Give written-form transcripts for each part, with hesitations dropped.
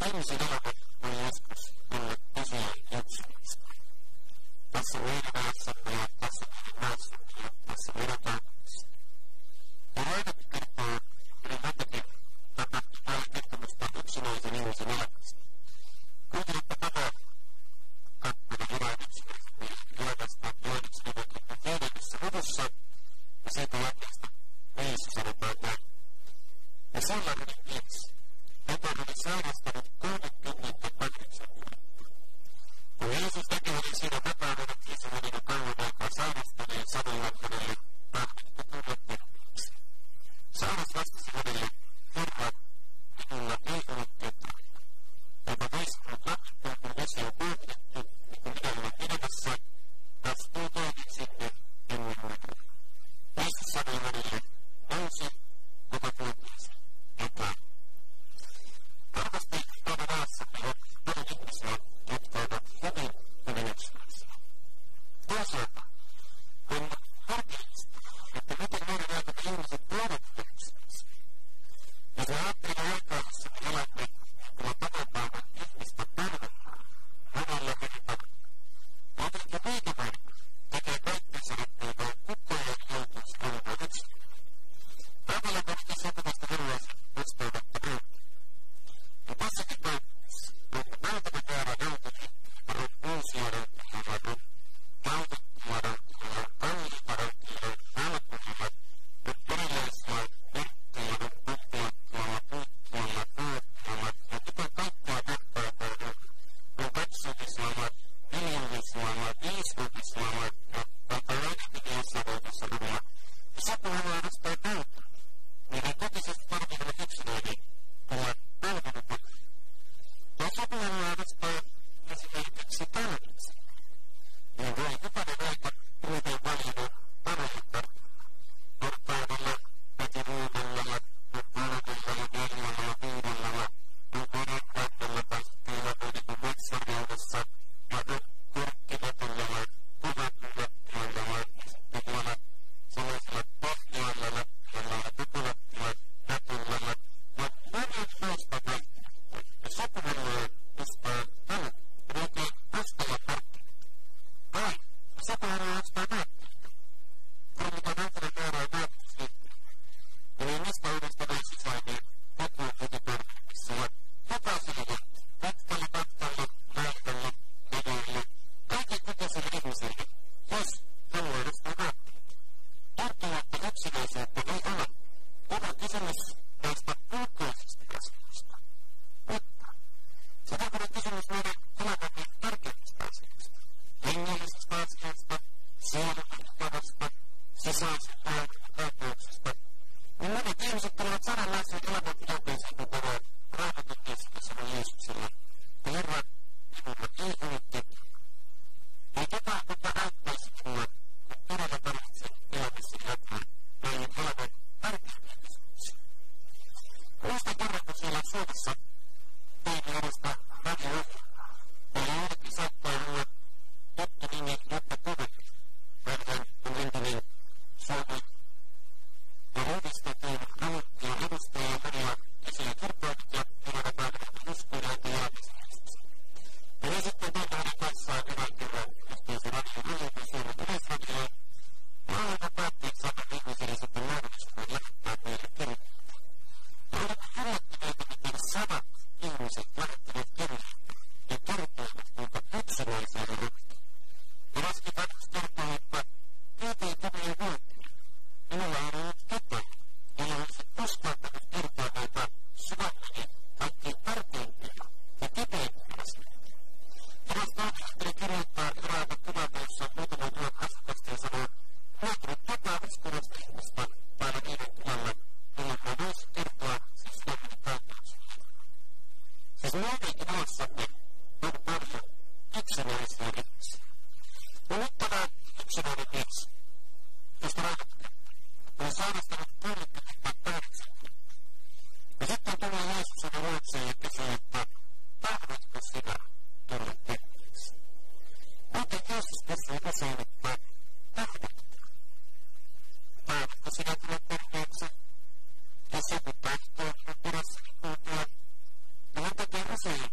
ihmisen elämä on joskus ollut tosiaan yksinäistä. Tässä meidän maassamme ja tässä meidän maassamme ja tässä meidän kaupungissa. Ja Raamattu kertoo yli montakin tapahtuvaa kertomusta yksinäisen ihmisen elämästä. Kuuntelette tätä kappale Jumalan yksinäisen elämästä Johanneksen evankeliumin 4. luvussa ja siitä jakeesta 5 sanotaan näin. Ja sellainen mies, joka oli sairastanut 38 vuotta. Kun Jeesus näki hänen siinä vapaudella tiesi hänen jo kauan aikaa sairastaneen, sanoivat hänelle, tahdoitko tulla terveeksi? Saaras vastasi hänelle, Herra, minulla ei ole ketään, joka voisi minut lämmittää, kun vesi on kuumitettu, niin kuin minä olen menemässä, astuu toinen sinne ennen minua. Jeesus sanoi hänelle, nousi, ota kuutiisi, ja käy. Varmasti meidän maassamme on paljon ihmisiä, jotka ovat hyvin yksinäisiä. Toisaalta on harmillista, että miten meidän aikamme ihmiset ovat yksinäisiä. Jos me ajattelemme aikaa, jossa me elämme, kun tavoittaamme ihmistä palvellaan, monella eri tavalla. Jotenkin liikevaihto tekee kaikkensa, ettei vain kukaan joutuisi olemaan yksinäinen. Päivällä monesti sopivasta haluaisin vastaavatta rautaa. Ja tässäkin kaupungissa on valtava määrä rautahenkilöitä, on uusia rautahenkilöitä, on käytettyjä rautahenkilöitä, kalliita rautahenkilöitä, valkoja, on erilaisia merkkejä, on puhtiakkoja, puuttuilla, puuttuilla, ja mitä kaikkea vertailtaan on kaksovisualla, neljänvisualla, viisivisualla, ja vaikka ainakin jossain voitossa olla. Ja se puhutaan edustaa kautta. Meidän totisesti tarvitsemme yksinäinen olla palvelupakka. Ja se puhutaan edustaa esimerkiksi talviksi. Niin voi jokainen aika ruveta paljon parhaita portaudella, väkiruudella, valvella, neljällä, viidellä, korokkaudella, pahteilla, niin metsäriudessa, ja kurkkivetellä, kuvakuvattialla, ja sitten tuolla sellaisella pohjalla, lattialla, tukulattialla, katulla, ja monet muista vaihtoehtoja. Ja sopuvelua ostaa talo, oikein ostella parkkina. Tai sopuvelua ostaa vaatteita. Tarvitaan valtavan määrää vaattetusliikkeitä. Eli mistä uudesta sisäinen kotiin kotiparkissa ja jokaiselle jätti. Katkalla, laidalla, leveille, kaiken kokoiselle ihmiselle, jos haluaa ostaa vaatteita. Tarttuu, että yksinäisyyttä ei ole. Tämä kysymys näistä ulkoisista asioista. Mutta se tarkoittaa kysymys meidän elämämme tärkeimmistä asioista. Hengellisistä asioista, sielunliittavasta, sisäisen maailman kaipauksesta. Niin monet ihmiset tulevat samanlaisiin elämäntilanteisiin, kun tämä Raamatun viesti sanoo Jeesukselle. Ja Herra, minulla ei ole ketään. Ei ketään, joka auttaisi minua, kun todella tarvitsen elämässäni apua näihin elämän tärkeimpiin kysymyksiin. Muistan kerran, kun siellä Suomessa tein edestä radio-ohjelmaa. Meillä ainakin saattaa olla tuttu nimi Jukka Toveri. Hän on entinen Suomen ja uudistetiin aloittia edustaja monia esiä kirkkoilut ja elämään uskoneita ja elämäsäästä. Ja sitten tein hänen kanssaan erään kerran yhteisen radio-ohjelman Suomen Yleisradioon. Ja olemme päätteet saada ihmisille sitten mahdollisuuden lähettää meille kirjoittaa. Ja olemme yllättyneitä, miten sadat ihmiset lähettävät kirjoittaa ja kertoivat, kuinka yksinäisiä he ovat. Ja Raski Patus kertoo, että heitä ei tule vuotia. Minulla ei ollut ketään. Ei olisi uskaltanut kertoa näitä sydämeni kaikkein tärkeimpiä ja kipeimpiä asioita. Ja Raski ajatteli kirjoittaa eräällä tilanteessa muutaman tuhat asukasta ja sanoo, löytynyt ketään uskonnosta ihmistä täällä niiden tilalla, jolloin mä voisin kertoa sen sydämeni kaipauksesta. Siis meidänkin maassamme on paljon yksinäisiä ihmisiä. Ja nyt tämä yksinäinen mies, josta Raamattu kertoo, on sairastanut 38 vuotta. Ja sitten tulee Jeesuksen luokseen ja kysyy, että tahdotko sinä tulla terveeksi? Muuten Jeesus kysyy usein, että tahdotko sinä tulla terveeksi? Ja se kun tahtoo, on perässäni kulkea. Ja hän tekee usein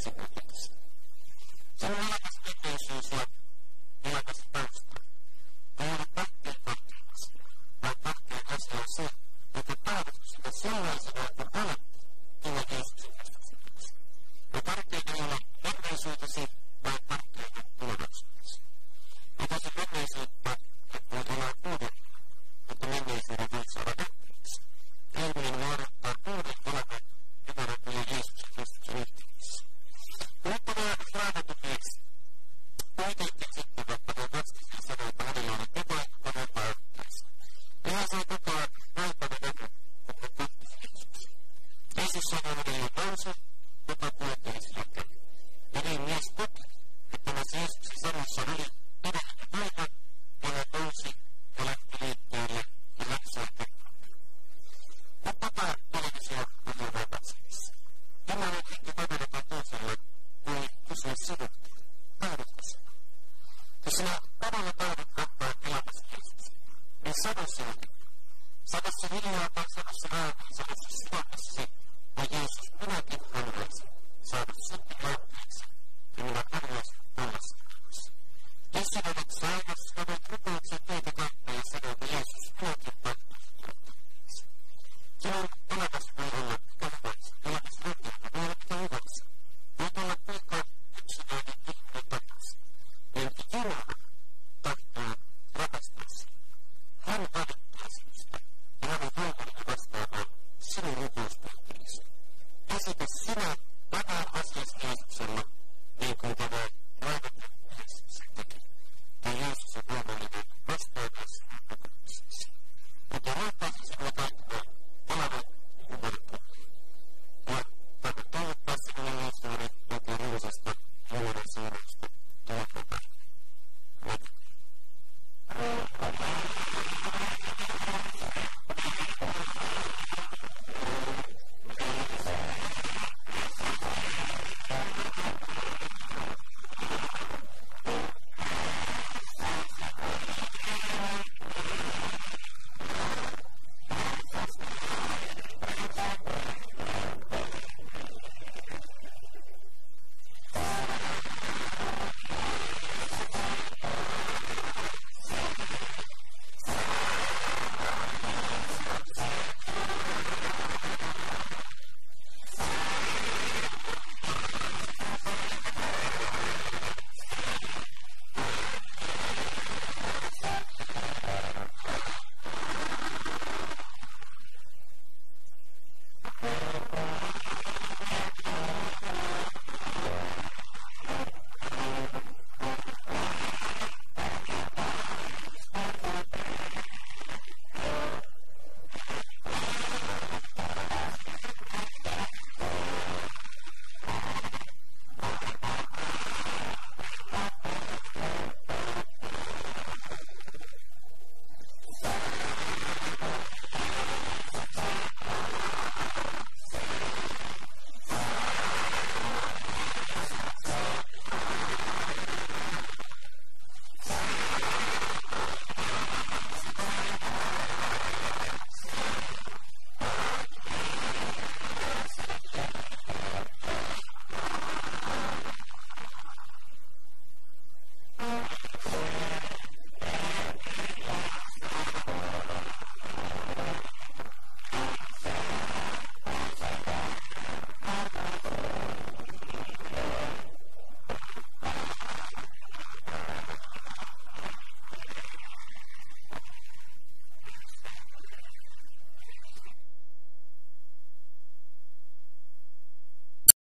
esimerkiksi. Se on elämässä tekeisyys ja elämässä tausta. Ei ole kahteen asiaa, vaan kahteen asiaan se, että tahdot sitä sellaisena, kun olet, tulla Jeesuksen vastaisuudessa. Ja tärkeintä ei ole menneisyytesi, vaan tärkeintä tulevaisuudesi. Ja tässä menneisyyttä, että voit olla uudelleen, mutta menneisyyden voit saada nähtäväksi. Ihminen voi odottaa uuden elämän, joka tulee Jeesuksen Kristuksen yhteydessä. Nyt tämä raamattumies kuitenkin sitten, vaikka hän vastaisia sanoita hänellä oli koko ajan parempaa yhteensä. Ja hän sai koko ajan vaipana nähdä, kun hän kohtasi Jeesuksen. Jeesus sanoi hänelle nousu, joka kulkee sillä kävi. Ja niin mies koki, että näissä Jeesuksen sanoissa oli todellinen voima, ja hän nousi ja lähti liikkeelle ja läksää tekemään. Mutta tätä televisio on jo katseessa. Tämä on henki paperata toiselle, voi kysyä sinulta, tahdotko sinä? Jos sinä todella tahdot ottaa elämässä Jeesuksen, niin sano sinulta. Sano se hiljaa